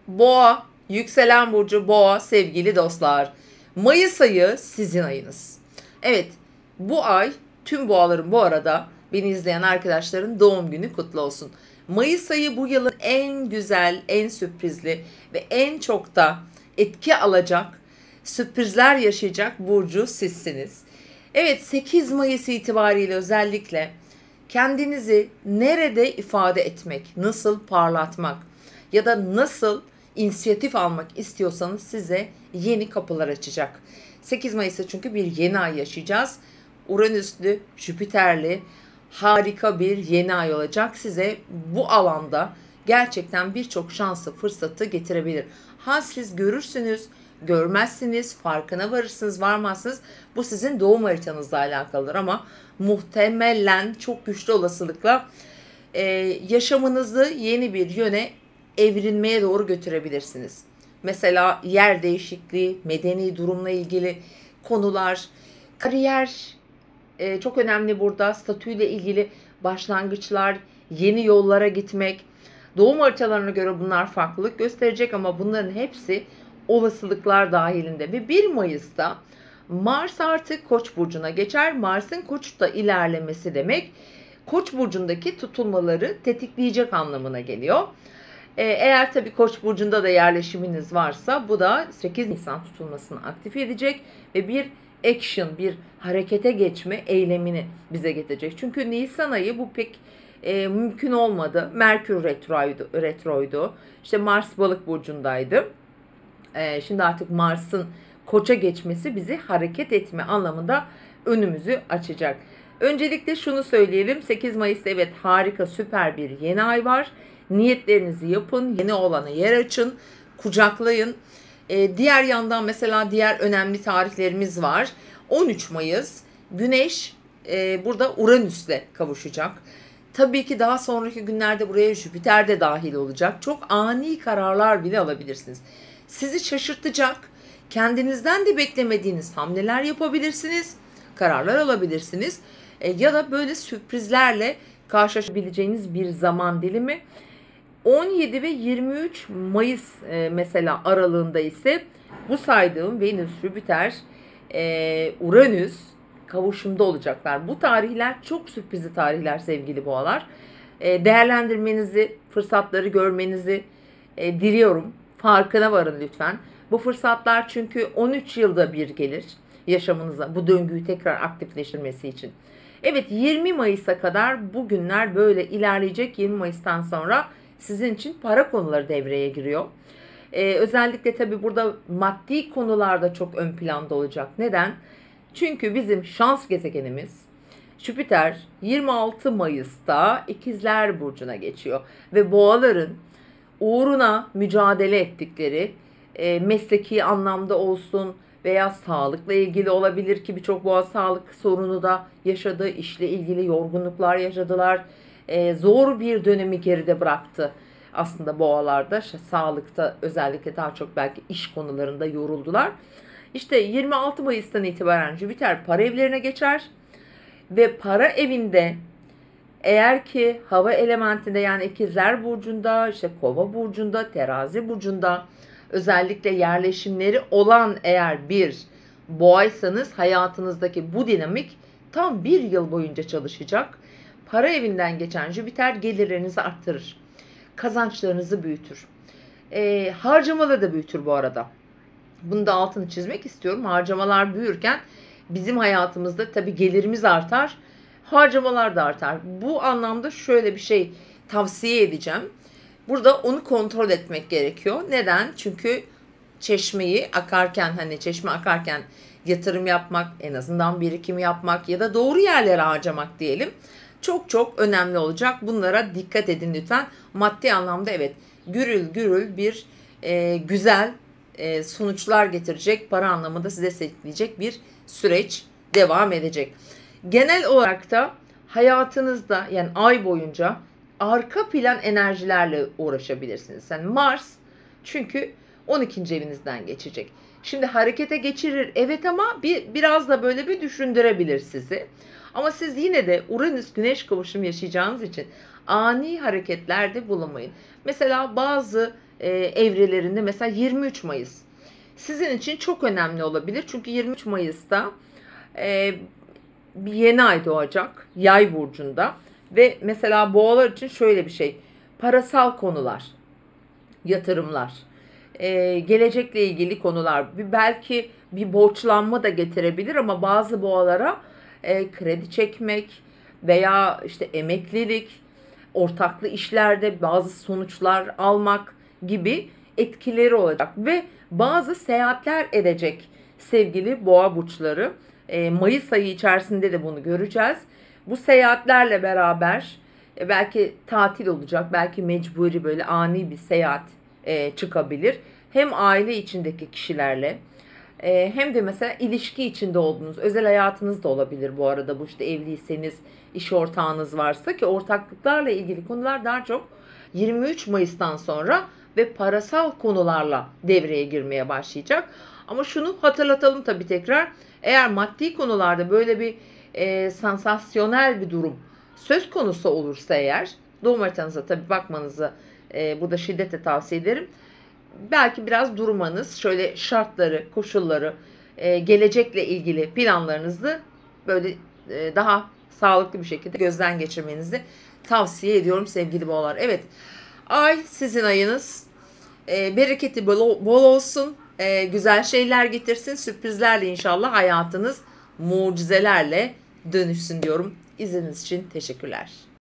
Boğa, yükselen burcu Boğa sevgili dostlar. Mayıs ayı sizin ayınız. Evet, bu ay tüm boğaların bu arada beni izleyen arkadaşların doğum günü kutlu olsun. Mayıs ayı bu yılın en güzel, en sürprizli ve en çok da etki alacak, sürprizler yaşayacak burcu sizsiniz. Evet, 8 Mayıs itibariyle özellikle kendinizi nerede ifade etmek, nasıl parlatmak ya da nasıl inisiyatif almak istiyorsanız size yeni kapılar açacak. 8 Mayıs'ta çünkü bir yeni ay yaşayacağız. Uranüslü, Jüpiterli harika bir yeni ay olacak. Size bu alanda gerçekten birçok şansı, fırsatı getirebilir. Ha siz görürsünüz, görmezsiniz, farkına varırsınız, varmazsınız. Bu sizin doğum haritanızla alakalıdır ama muhtemelen çok güçlü olasılıkla yaşamınızı yeni bir yöne evrilmeye doğru götürebilirsiniz. Mesela yer değişikliği, medeni durumla ilgili konular, kariyer çok önemli burada. Statüyle ilgili başlangıçlar, yeni yollara gitmek. Doğum haritalarına göre bunlar farklılık gösterecek ama bunların hepsi olasılıklar dahilinde. Ve 1 Mayıs'ta Mars artık Koç burcuna geçer. Mars'ın Koç'ta ilerlemesi demek Koç burcundaki tutulmaları tetikleyecek anlamına geliyor. Eğer tabii Koç burcunda da yerleşiminiz varsa bu da 8 Nisan tutulmasını aktif edecek ve bir action, bir harekete geçme eylemini bize getirecek. Çünkü Nisan ayı bu pek mümkün olmadı. Merkür retroydu. İşte Mars Balık burcundaydı. Şimdi artık Mars'ın Koç'a geçmesi bizi hareket etme anlamında önümüzü açacak. Öncelikle şunu söyleyelim. 8 Mayıs'ta evet harika, süper bir yeni ay var. Niyetlerinizi yapın, yeni olana yer açın, kucaklayın. Diğer yandan mesela diğer önemli tarihlerimiz var. 13 Mayıs Güneş burada Uranüs'le kavuşacak. Tabii ki daha sonraki günlerde buraya Jüpiter de dahil olacak. Çok ani kararlar bile alabilirsiniz. Sizi şaşırtacak, kendinizden de beklemediğiniz hamleler yapabilirsiniz, kararlar alabilirsiniz. Ya da böyle sürprizlerle karşılaşabileceğiniz bir zaman dilimi. 17 ve 23 Mayıs mesela aralığında ise bu saydığım Venüs, Jüpiter, Uranüs kavuşumda olacaklar. Bu tarihler çok sürprizli tarihler sevgili boğalar. Değerlendirmenizi, fırsatları görmenizi diliyorum. Farkına varın lütfen. Bu fırsatlar çünkü 13 yılda bir gelir yaşamınıza bu döngüyü tekrar aktifleştirmesi için. Evet, 20 Mayıs'a kadar bu günler böyle ilerleyecek. 20 Mayıs'tan sonra sizin için para konuları devreye giriyor. Özellikle tabii burada maddi konularda çok ön planda olacak. Neden? Çünkü bizim şans gezegenimiz Jüpiter 26 Mayıs'ta İkizler Burcu'na geçiyor. Ve boğaların uğruna mücadele ettikleri mesleki anlamda olsun veya sağlıkla ilgili olabilir ki birçok boğa sağlık sorunu da yaşadı. İşle ilgili yorgunluklar yaşadılar. Zor bir dönemi geride bıraktı. Aslında boğalarda sağlıkta özellikle daha çok belki iş konularında yoruldular. İşte 26 Mayıs'tan itibaren Jüpiter para evlerine geçer ve para evinde eğer ki hava elementinde yani İkizler Burcu'nda, işte Kova Burcu'nda, Terazi Burcu'nda özellikle yerleşimleri olan eğer bir boğaysanız hayatınızdaki bu dinamik tam bir yıl boyunca çalışacak. Para evinden geçen Jüpiter gelirlerinizi arttırır. Kazançlarınızı büyütür. Harcamaları da büyütür bu arada. Bunu da altını çizmek istiyorum. Harcamalar büyürken bizim hayatımızda tabii gelirimiz artar. Harcamalar da artar. Bu anlamda şöyle bir şey tavsiye edeceğim. Burada onu kontrol etmek gerekiyor. Neden? Çünkü çeşmeyi akarken hani çeşme akarken yatırım yapmak, en azından birikim yapmak ya da doğru yerlere harcamak diyelim. Çok çok önemli olacak. Bunlara dikkat edin lütfen. Maddi anlamda evet gürül gürül bir güzel sonuçlar getirecek, para anlamında size sağlayacak bir süreç devam edecek. Genel olarak da hayatınızda yani ay boyunca arka plan enerjilerle uğraşabilirsiniz. Yani Mars çünkü 12. evinizden geçecek. Şimdi harekete geçirir evet ama biraz da böyle bir düşündürebilir sizi. Ama siz yine de Uranüs Güneş kavuşumu yaşayacağınız için ani hareketlerde bulunmayın. Mesela bazı evrelerinde mesela 23 Mayıs sizin için çok önemli olabilir. Çünkü 23 Mayıs'ta bir yeni ay doğacak Yay burcunda ve mesela boğalar için şöyle bir şey: parasal konular, yatırımlar, gelecekle ilgili konular, belki bir borçlanma da getirebilir ama bazı boğalara kredi çekmek veya işte emeklilik, ortaklı işlerde bazı sonuçlar almak gibi etkileri olacak ve bazı seyahatler edecek sevgili boğa burçları. Mayıs ayı içerisinde de bunu göreceğiz. Bu seyahatlerle beraber belki tatil olacak, belki mecburi böyle ani bir seyahat çıkabilir. Hem aile içindeki kişilerle hem de mesela ilişki içinde olduğunuz özel hayatınız da olabilir bu arada. Bu işte evliyseniz, iş ortağınız varsa, ki ortaklıklarla ilgili konular daha çok 23 Mayıs'tan sonra ve parasal konularla devreye girmeye başlayacak. Ama şunu hatırlatalım tabii tekrar: eğer maddi konularda böyle bir sansasyonel bir durum söz konusu olursa eğer, doğum haritanıza tabii bakmanızı burada şiddetle tavsiye ederim. Belki biraz durmanız, şöyle şartları, koşulları, gelecekle ilgili planlarınızı böyle daha sağlıklı bir şekilde gözden geçirmenizi tavsiye ediyorum sevgili boğalar. Evet, ay sizin ayınız. Bereketi bol olsun. Güzel şeyler getirsin. Sürprizlerle inşallah hayatınız mucizelerle dönüşsün diyorum. İzlediğiniz için teşekkürler.